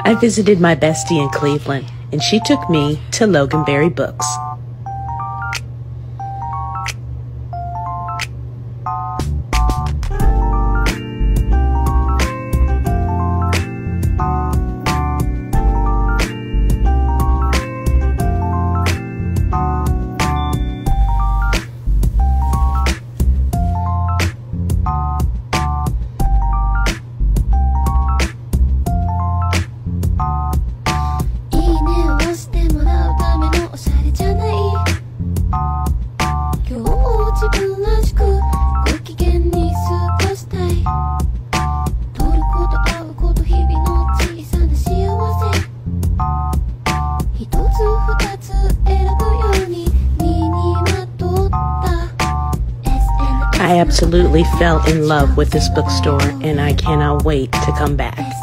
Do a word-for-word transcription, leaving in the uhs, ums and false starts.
I visited my bestie in Cleveland, and she took me to Loganberry Books. I absolutely fell in love with this bookstore, and I cannot wait to come back.